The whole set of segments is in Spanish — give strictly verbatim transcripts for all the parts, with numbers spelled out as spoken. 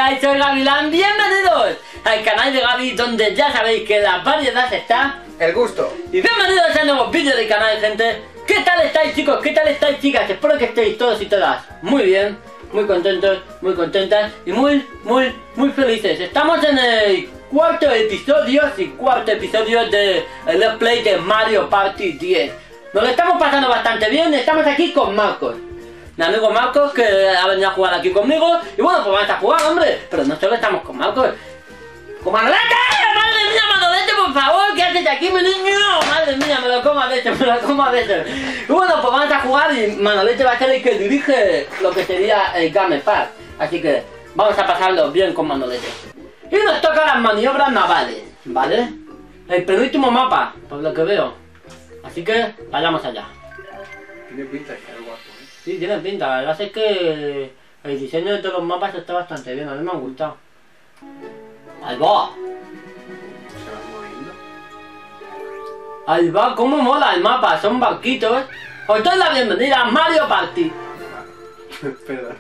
estáis? Soy Gavilán, bienvenidos al canal de Gaby, donde ya sabéis que la variedad está. El gusto. Y bienvenidos a nuevos vídeos del canal, gente. ¿Qué tal estáis, chicos? ¿Qué tal estáis, chicas? Espero que estéis todos y todas muy bien, muy contentos, muy contentas y muy, muy, muy felices. Estamos en el cuarto episodio, sí, cuarto episodio de el Let's Play de Mario Party diez. Nos lo estamos pasando bastante bien, estamos aquí con Marcos. Mi amigo Marcos, que ha venido a jugar aquí conmigo. Y bueno, pues vamos a jugar, hombre. Pero no solo estamos con Marcos. ¡Con Manolete! ¡Madre mía, Manolete, por favor! ¿Qué haces aquí, mi niño? ¡Madre mía, me lo como a veces, me lo como a veces! Y bueno, pues vamos a jugar y Manolete va a ser el que dirige lo que sería el Game Park. Así que vamos a pasarlo bien con Manolete. Y nos toca las maniobras navales, ¿vale? El penúltimo mapa, por lo que veo. Así que vayamos allá. Tiene pinta de que es guapo, ¿eh? Sí, tiene pinta, la verdad es que el diseño de todos los mapas está bastante bien, a mí me han gustado. ¡Ahí va! Se va moviendo. ¡Ahí va! ¡Cómo mola el mapa! Son barquitos. Os doy la bienvenida a Mario Party. Perdón.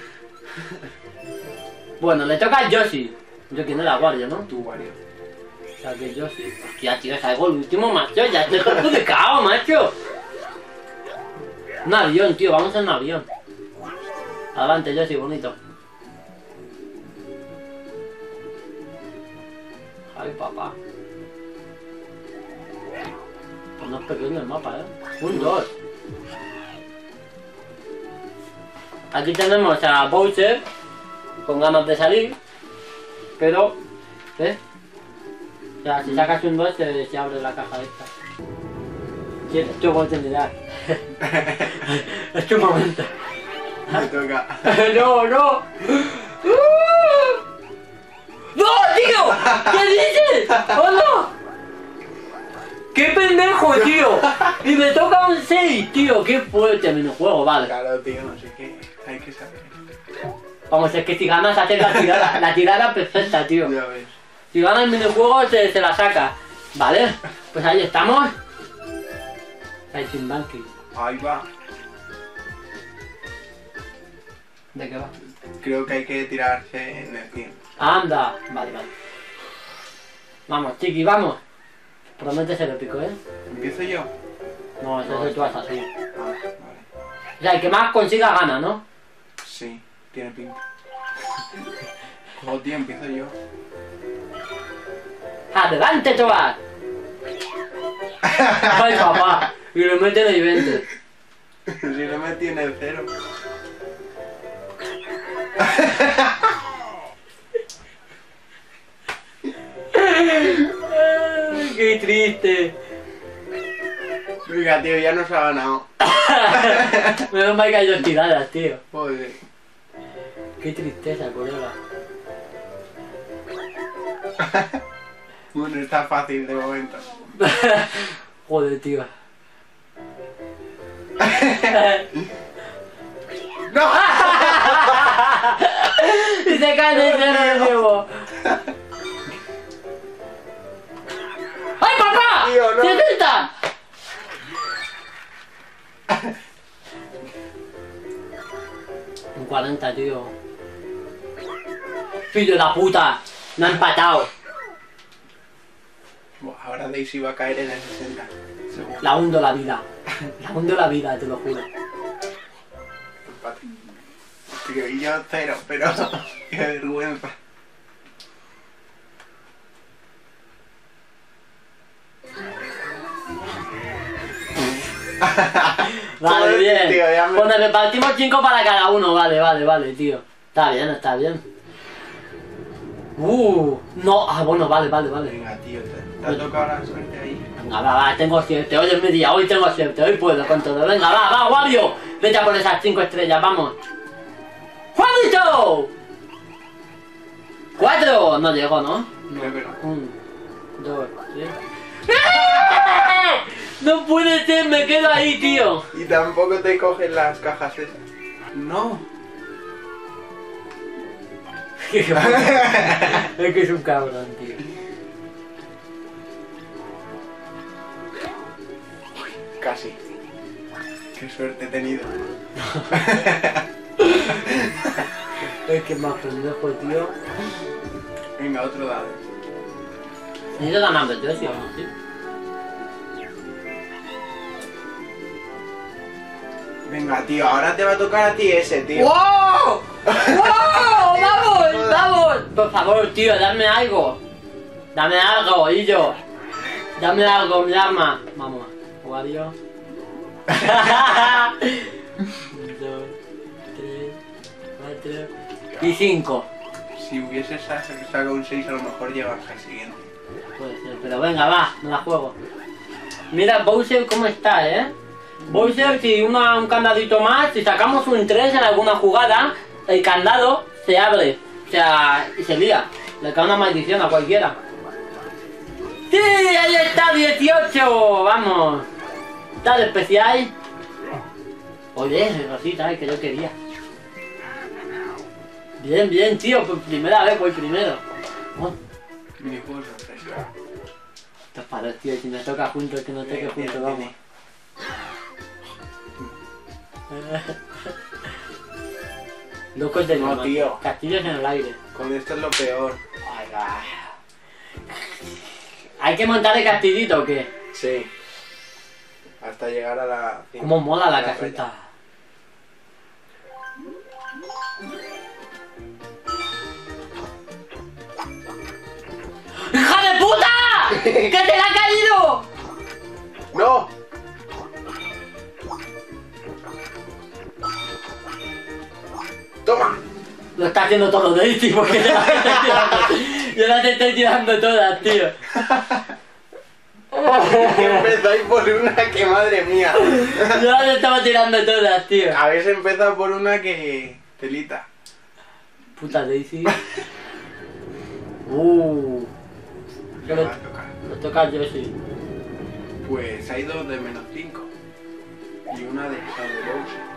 Bueno, le toca a Yoshi. Yo que no la guardia, ¿no? Tu Wario. O sea que Yoshi... Hostia, tío, salgo el último, macho. Ya estoy perjudicado, macho. Un avión, tío, vamos en un avión. Adelante, Yoshi, bonito. Ay, papá. Pues no es pequeño el mapa, ¿eh? Un dos. Aquí tenemos a Bowser con ganas de salir, pero, ¿ves? O sea, si sacas un dos se, se abre la caja esta. Sí, es tu oportunidad. Es tu momento. Me toca. No, no. ¡No, tío! ¿Qué dices? ¡Oh, no! ¡Qué pendejo, tío! Y me toca un seis, tío. ¡Qué fuerte minijuego! Vale. Claro, tío, no sé qué. Hay que saber. Vamos, es que si ganas hacer la tirada, la tirada perfecta, tío. Ya ves. Si gana el minijuego se, se la saca. Vale, pues ahí estamos. Ahí sin banqui. Ahí va. ¿De qué va? Creo que hay que tirarse en el tiempo. Anda, vale, vale. Vamos, chiqui, vamos. Promete ser épico, ¿eh? ¿Empiezo yo? No, eso es tú vas así. Ah, vale. O sea, el que más consiga gana, ¿no? Sí, tiene pinta. Oh, tío, empiezo yo. ¡Adelante, Toad! ¡Ay, papá! Y lo mete en el veinte. Si no me tiene el cero. Ay, ¡qué triste! Venga, tío, ya nos ha ganado. Menos mal que hay dos tiradas, tío. Joder. ¡Qué tristeza, colega! Bueno, está fácil de momento. Joder, tío. ¡No! Y se cae de cero de nuevo. ¡Ay, papá! Tío, no. ¡setenta! Un cuarenta, tío. ¡Filho de la puta! ¡No ha empatado! Buah, ahora Daisy va a caer en el sesenta. Seguro. La hundo la vida. La hundo la vida, te lo juro. Empate. Tío, y yo cero, pero qué vergüenza. Vale, Joder, bien. tío, ya me- Pues nos repartimos cinco para cada uno. Vale, vale, vale, tío. Está bien, está bien. Uh, no. Ah, bueno, vale, vale, vale. Venga, tío, te, te ha tocado la suerte ahí. Venga, va, va, tengo suerte. Hoy es mi día, hoy tengo suerte. Hoy puedo con todo. Venga, va, va, Wario. Vete a por esas cinco estrellas, vamos. ¡Juanito! ¡Cuatro! No llegó, ¿no? Creo que no. Un, dos, tres. No puede ser, me quedo ahí, tío. Y tampoco te cogen las cajas esas. No. Es que es un cabrón, tío. Casi. Qué suerte he tenido. Es que más pendejo, tío. Venga, otro dado. Necesito ganar de tres, ¿sí o no? ¿Sí? Venga, tío, ahora te va a tocar a ti ese, tío. ¡Wow! ¡Wow! ¡Vamos! ¡Vamos! Por favor, tío, dame algo. Dame algo, y yo. Dame algo, mi arma. Vamos, Wario. Dos, tres, cuatro y cinco. Si hubieses sacado un seis, a lo mejor llevas al siguiente. Puede ser, pero venga, va, me la juego. Mira Bowser cómo está, ¿eh? Bowser, si una, un candadito más, si sacamos un tres en alguna jugada, el candado se abre. O sea, y se lía. Le cae una maldición a cualquiera. ¡Sí! ¡Ahí está! ¡dieciocho! ¡Vamos! Tal especial. Oye, Rosita, eh, que yo quería. Bien, bien, tío. Por primera vez voy primero. Oh. Minijuego sorpresa. Te parece, tío. Si me toca juntos, que no toque juntos, vamos. Locos de No, tío. Castillos en el aire. Con esto es lo peor. Ay, ay. ¿Hay que montar el castillito o qué? Sí. Hasta llegar a la... ¿Cómo mola la a casita? raya. ¡Hija de puta! ¡Que te la ha caído! ¡No! ¡Toma! Lo está haciendo todo Daisy porque te las estoy tirando. Yo las estoy tirando todas, tío. Empezáis por una que madre mía. Yo las estaba tirando todas, tío. Habéis empezado por una que... telita. Puta Daisy. Uh. ¿Qué ¿Qué me le, va a tocar? le toca a Yoshi? Pues hay dos de menos cinco. Y una de Shadow Bowser.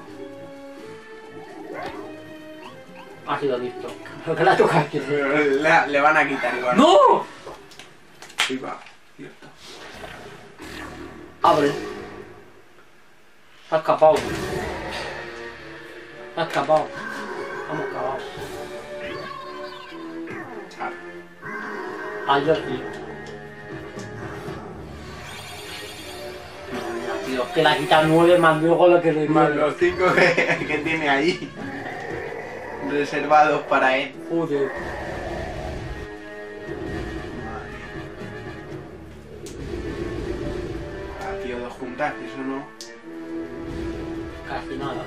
Ha sido listo. Lo que la toca aquí. Pero le, le van a quitar igual. ¡No! Ahí va, cierto. Abre. Se ha escapado. Se ha escapado. Hemos acabado. Ah, A Yoshi. Madre mía, tío, que la quita nueve más luego lo que le más viene. los cinco que, que tiene ahí. Reservados para él. Joder. Madre. Ah, tío, dos juntas, eso no. Casi nada.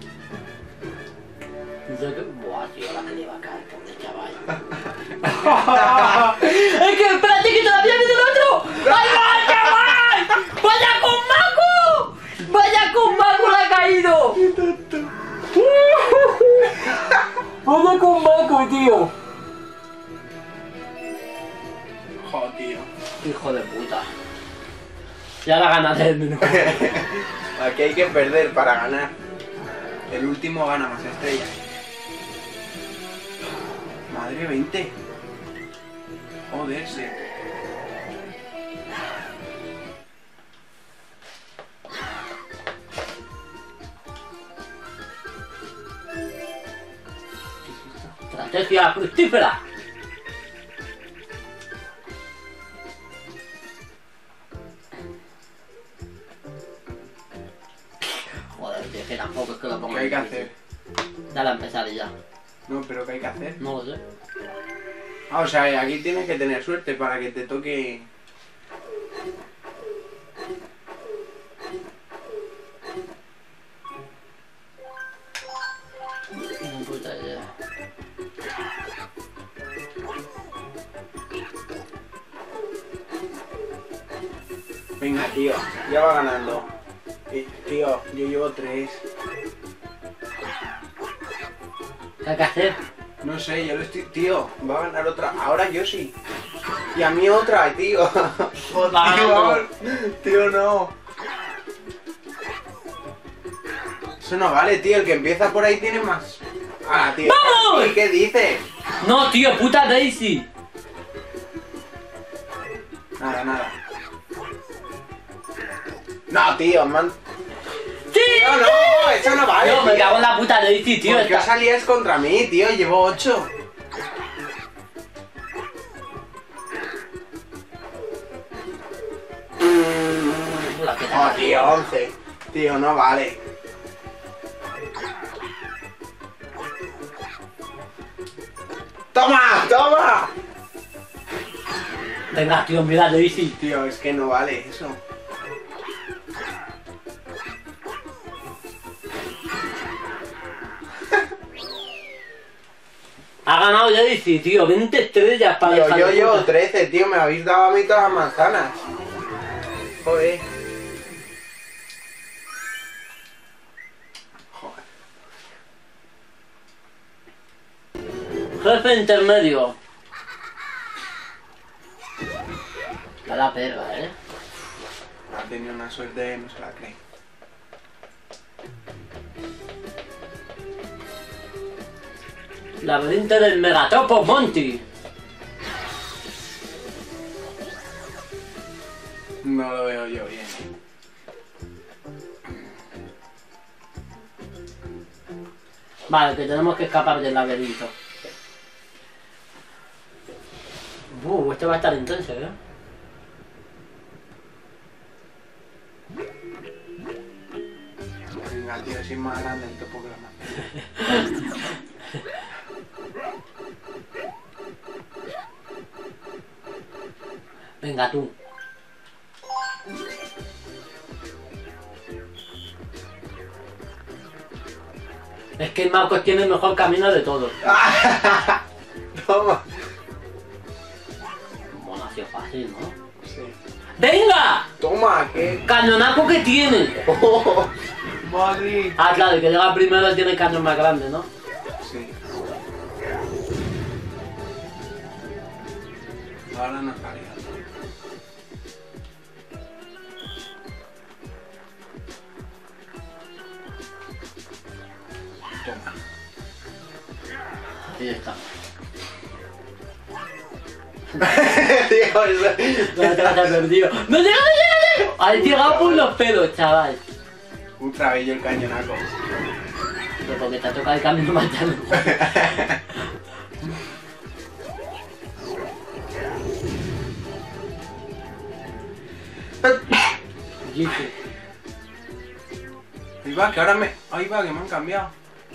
Yo que... Buah, tío, la que le va a caer, pobre chaval. ¡Es que espérate que todavía viene el otro! ¡Ahí va, chaval! ¡Vaya con Maku! ¡Vaya con Maku le ha caído! ¡Qué tonto! ¡Vaya con Maku, tío! Jo, tío. Hijo de puta. Ya la ganaré el menú. Aquí hay que perder para ganar. El último gana más estrellas. Madre, veinte. Joderse. Estrategia fructífera. Joder, tío, que tampoco es que lo ponga. ¿Qué hay que difícil. hacer? Dale a empezar y ya. No, pero ¿qué hay que hacer? No lo sé. Ah, o sea, aquí tienes que tener suerte para que te toque... Ni puta idea. Venga, tío, ya va ganando. Eh, tío, yo llevo tres. ¿Qué hay que hacer? No sé, yo lo estoy... Tío, va a ganar otra. Ahora yo sí. Y a mí otra, tío. Oh, Va tío, ganando. vamos. Tío, no. Eso no vale, tío. El que empieza por ahí tiene más. Ah, tío. ¡Vamos! ¿Y qué dices? No, tío, puta Daisy. Nada, nada. No, tío, man. ¡Sí! tío, no, eso no vale. Tío, me tío. cago en la puta Daisy, tío. ¿Por qué Esta... salías contra mí, tío? Llevo ocho. La que te Oh, ha tío, once. Tío, no vale. ¡Toma! ¡Toma! Venga, tío, mira Daisy. Tío, es que no vale eso. Ha ganado Daisy, tío. veinte estrellas para Tío, dejar yo de llevo puta. trece, tío. Me habéis dado a mí todas las manzanas. Joder. Joder. Jefe intermedio. A la perra, eh. Ha tenido una suerte, no se la cree. Laberinto del Megatopo Monty. No lo veo yo bien. Vale, que tenemos que escapar del laberinto. Uh, este va a estar intenso, eh. Venga, tío, si es más grande el topograma. Venga tú. Es que el Marcos tiene el mejor camino de todos. Toma. Bueno, ha sido fácil, ¿no? Sí. ¡Venga! Toma, ¿qué? ¡Cañonaco que tiene! Oh, madre. Ah, claro, el que llega primero tiene el cañón más grande, ¿no? Sí. Ahora nos haría. Toma. Ahí está. Tío, eso- No te vas a perdido. ¡No llega, no llega, no llega! Has llegado por los pelos, chaval. Ultra bello el cañonaco. Pero porque te ha tocado el camino más llano. Jitu. Ahí va, que ahora me... Ahí va, que me han cambiado.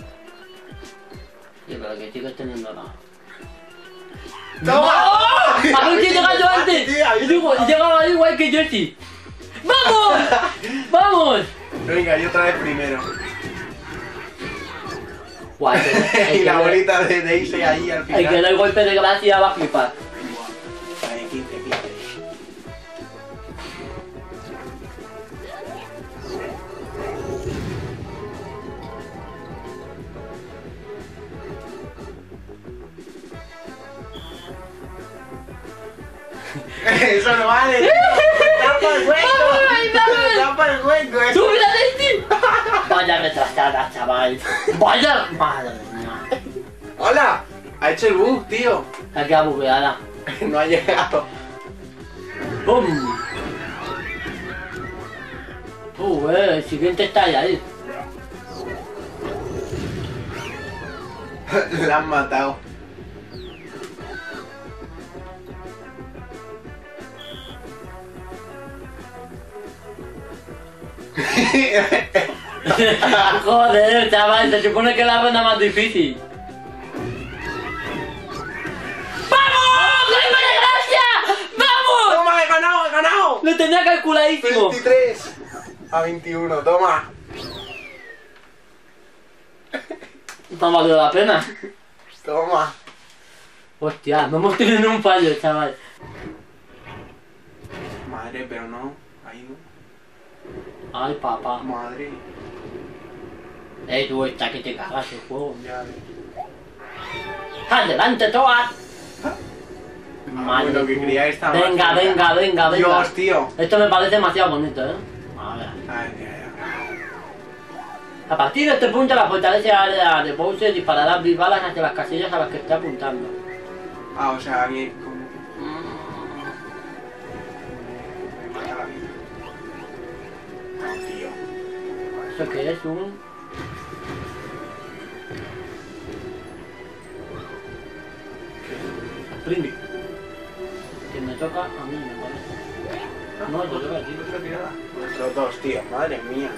Sí, pero que sigues teniendo nada. ¡Toma! ¡No! ¡A ver quién llega yo antes! Tío, ahí Y digo, llegaba igual que Jesse. ¡Vamos! ¡Vamos! Venga, yo otra vez primero. Guay, el que- el Y que la le- bolita de Daisy ahí al el que final. da el golpe de gracia va a flipar. Ahí, quince, quince. Eso no vale. Tapa el hueco. Ay, no. Tapa el hueco. eso. ¡Tú mira Daisy! Vaya retrasada, chaval. Vaya. Madre mía. Hola. Ha hecho el bug, tío. Se ha quedado bugueada. No ha llegado. ¡Bum! Uh, eh, el siguiente está ahí. La han matado. Joder, chaval, se supone que es la ronda más difícil. ¡Vamos! ¡Golpe de gracia! ¡Vamos! ¡Toma, he ganado, he ganado! Lo tenía calculadísimo. veintitrés a veintiuno, toma. No ha valido la pena. Toma. Hostia, no hemos tenido un fallo, chaval. Madre, pero no. Ahí no. Ay, papá. Madre. Eh, tú, está que te cagas el juego. Ya ves. ¡Adelante, Toad! Madre Bueno, que tú. quería esta más Venga, cerca. venga, venga, venga. Dios, tío. Esto me parece demasiado bonito, ¿eh? A ver. Ay, ya, ya. A partir de este punto, la fortaleza área de Bowser disparará mil balas hacia las casillas a las que esté apuntando. Ah, o sea, que como... Me mata la vida. No, tío. ¿Eso qué es? Un... Sprint. Que me toca a mí, me parece. No, te toca a ti. Otra tirada. Otros dos, tío. Madre mía.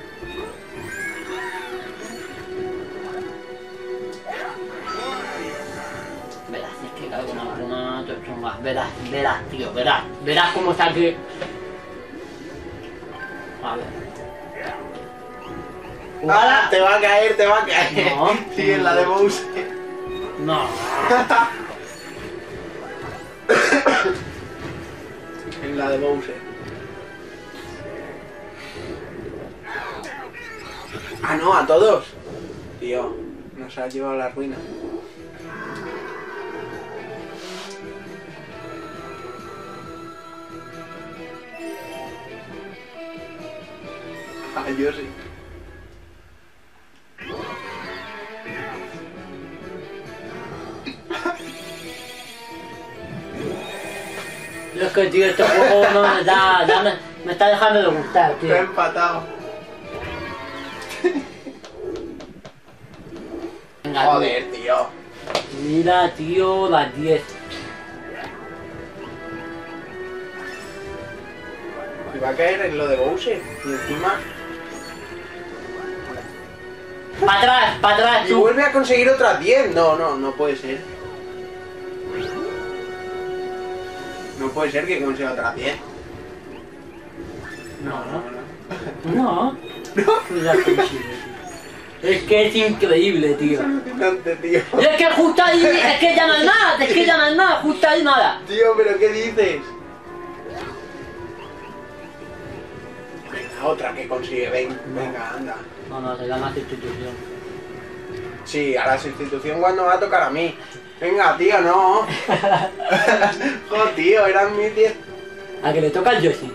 Verás, es que cae con alguna torchonga. Verás, verás, tío, verás. Verás cómo saque. A ver. ¡Hala! Te va a caer, te va a caer. No. Sí, en la de Bowser. No. En la de Bowser. Ah, no, a todos. Tío, nos has llevado a la ruina. Ah, yo sí. Yo es que, tío, este juego no me da, ya me, me está dejando de gustar, Te he tío. empatado. Venga, Joder, tío. mira, tío, las diez. Y va a caer en lo de Bowser. Y encima... ¡Para atrás, para atrás, Y tú! vuelve a conseguir otras diez. No, no, no puede ser. No puede ser que consiga otras diez. No, no. no. No. Ya consigo, tío. Es que es increíble, tío. Alucinante, tío. Y es que justo ahí, es que ya no hay nada, es que ya no hay nada, justo ahí nada. Tío, pero ¿qué dices? Venga, otra que consigue. Ven, venga, anda. No, no, se llama sustitución. Sí, a la sustitución cuando va a tocar a mí. Venga, tío, no. Joder, tío, eran mis diez. A que le toca al Yoshi.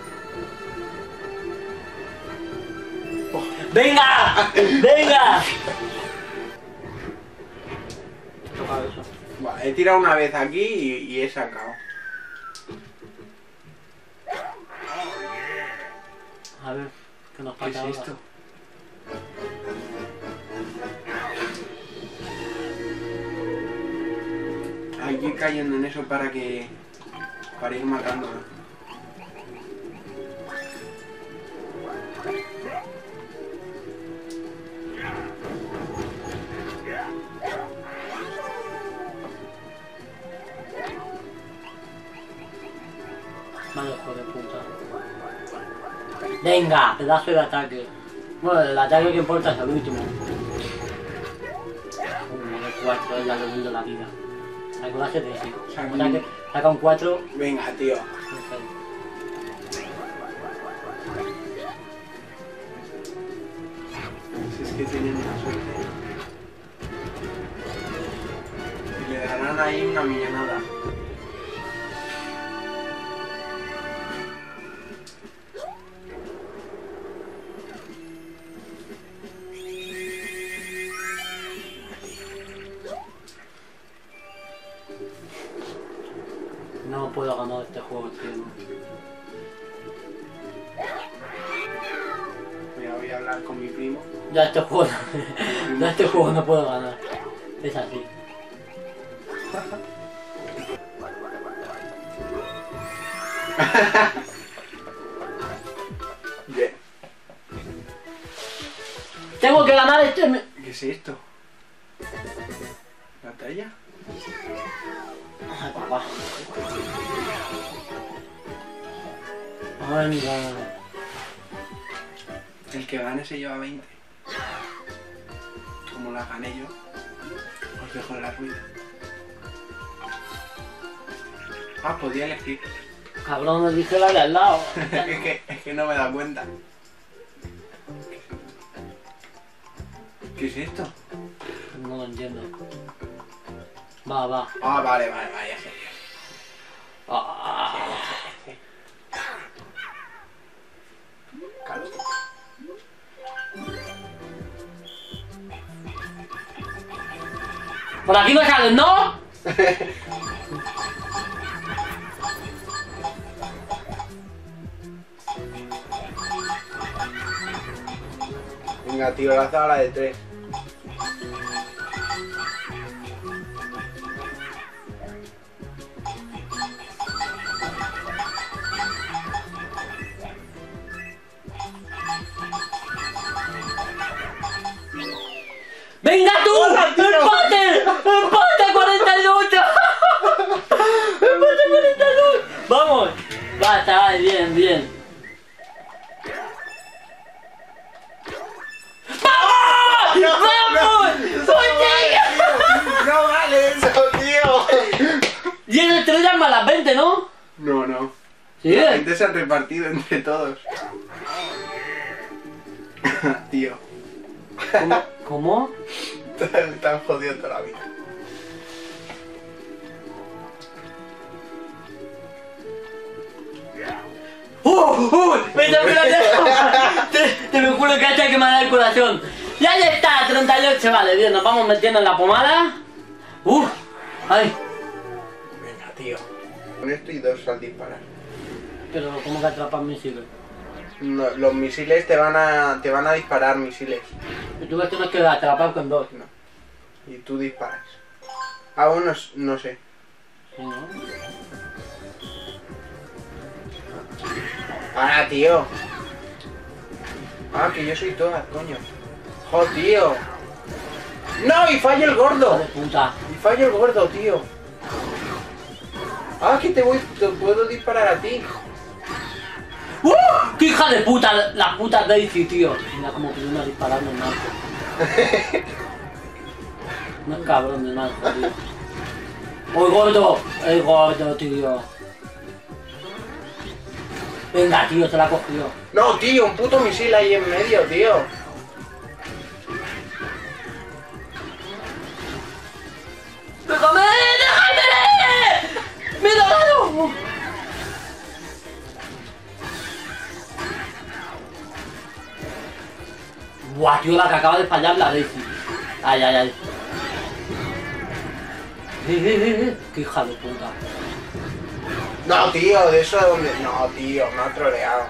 ¡Venga! ¡Venga! Toca eso. Vale, he tirado una vez aquí y, y he sacado. A ver, que nos ¿Qué falta es ahora. esto? Hay que ir cayendo en eso para que... para ir matándolo. Vale, hijo de puta. Venga, pedazo de ataque. Bueno, el ataque que importa es el último. Uno de cuatro, es ya lo de la vida. Saca la siete, sí. Saca Saca, un- saca un cuatro. Venga, tío. Si es que tienen una suerte. Y le darán ahí una millonada. No puedo ganar este juego, tío. Mira, voy a hablar con mi primo. Ya este juego, ya este juego no puedo ganar. Es así. Bien. Tengo que ganar este. me- ¿Qué es esto? ¿Batalla? Ay, papá. Ay, mira. El que gane se lleva veinte. Como la gané yo, os dejo en la ruina. Ah, podía elegir. Cabrón, me dije la de al lado. es, que, es que no me da cuenta. ¿Qué es esto? No lo entiendo. Va, va. Ah, vale, vale, vale, ya sé. Ah. Claro. Por aquí no salen, ¿no? Venga, tío, lanza la de tres. ¡Venga tú! ¡Hola, tío! ¡Empate! ¡Empate cuarenta y ocho! ¡Empate cuarenta y dos! ¡Vamos! Va, chaval, bien, bien. ¡Vamos! No, ¡Vamos! no, ¡Oye! ¡No vale eso, tío! diez estrellas más las veinte, ¿no? No, no. Sí. La gente se han repartido entre todos. Tío. ¿Cómo? ¿Cómo? Te han jodido toda la vida. ¡Uh! ¡Uh! ¡Me tengo que la te, te me juro que hasta que me da el corazón. Y ahí está, treinta y ocho, vale, bien, nos vamos metiendo en la pomada. ¡Uh! ¡Ay! Venga, tío. Con esto y dos al disparar. Pero, ¿cómo que atrapan misiles? No, los misiles te van a te van a disparar misiles. Y tú ves que no es que atrapar con dos. No. Y tú disparas. Ah, bueno, no sé. Sí, ¿no? Para, tío. Ah, que yo soy todas, coño. ¡Jo, tío! ¡No! ¡Y falla el ¡Hijo gordo! de puta! ¡Y falla el gordo, tío! Ah, que te voy... te puedo disparar a ti. ¡Uh! ¡Qué hija de puta! La puta Daisy, tío. Mira como que viene a dispararme en narco. No es cabrón de narco, tío. ¡Uy, gordo! ¡El gordo, tío! Venga, tío, se la ha cogido. No, tío, un puto misil ahí en medio, tío. ¡Déjame! ¡Déjame! ¡Me he dado! Buah, tío, la que acaba de fallar la Daisy. Ay, ay, ay. Eh, eh, eh, eh. ¡Qué hija de puta! No, tío, de eso de donde... No, tío, me ha troleado.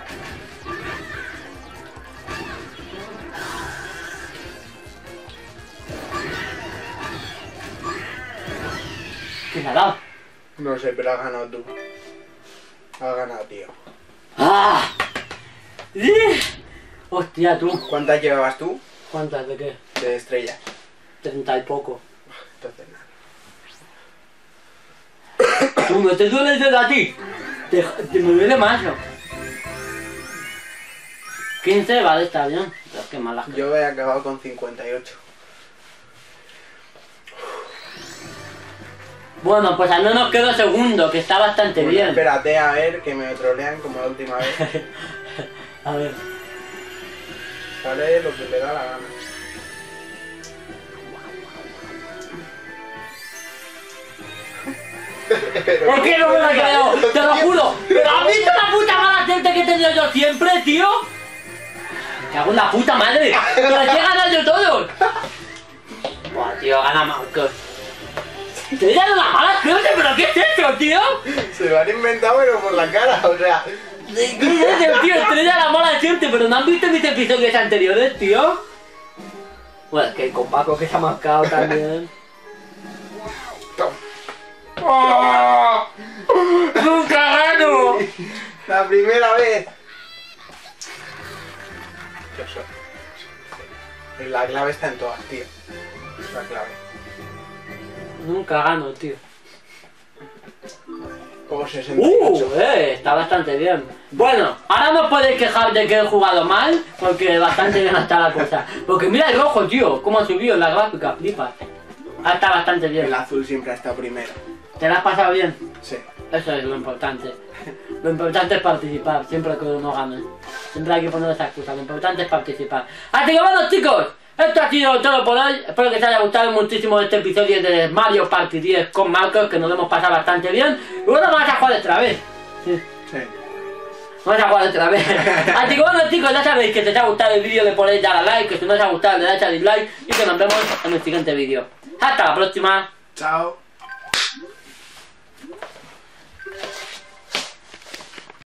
¿Qué le ha dado? No sé, pero has ganado tú. Has ganado, tío. ¡Ah! ¡Eh! Hostia, tú. ¿Cuántas llevabas tú? ¿Cuántas de qué? De estrellas. Treinta y poco. Entonces nada. Tú, ¿no te duele el dedo a ti? Te, te me duele más, ¿no? quince, vale, está bien. Pero qué malas que... Yo he acabado con cincuenta y ocho. Bueno, pues al menos quedo segundo, que está bastante Bueno, bien. espérate a ver que me trolean como la última vez. A ver. Sale lo que le da la gana. ¿Por qué no me lo creo? ¡Te lo juro! ¿Pero has visto la puta mala suerte que he tenido yo siempre, tío? Me cago en la puta madre. ¡Pero aquí he ganado yo todos! Buah, tío, gana Marcos. Te he dado la mala suerte, ¿pero qué es esto, tío? Se lo han inventado pero por la cara, o sea. ¿Qué es eso, tío? Estrella la mala suerte, pero ¿no han visto mis episodios anteriores, tío? Bueno, es que con Paco que se ha marcado también. Toma. ¡Oh! ¡Nunca gano! La primera vez. Yo soy. La clave está en todas, tío. Es la clave. Nunca gano, tío. Como sesenta y ocho. ¡Uh! Eh, está bastante bien. Bueno, ahora no podéis quejar de que he jugado mal, porque bastante bien está la cosa. Porque mira el rojo, tío, cómo ha subido la gráfica, flipas. Ah, está bastante bien. El azul siempre ha estado primero. ¿Te la has pasado bien? Sí. Eso es lo importante. Lo importante es participar, siempre que uno gane. Siempre hay que poner esa excusa, lo importante es participar. Así que bueno, chicos, esto ha sido todo por hoy. Espero que os haya gustado muchísimo este episodio de Mario Party diez con Marcos, que nos lo hemos pasado bastante bien. Y bueno, vamos a jugar otra vez. Sí. Sí. Vamos a jugar otra vez. Así que bueno, chicos, ya sabéis que si os ha gustado el vídeo le podéis dar a like, que si no os ha gustado le dais a dislike y que nos vemos en el siguiente vídeo. Hasta la próxima. Chao.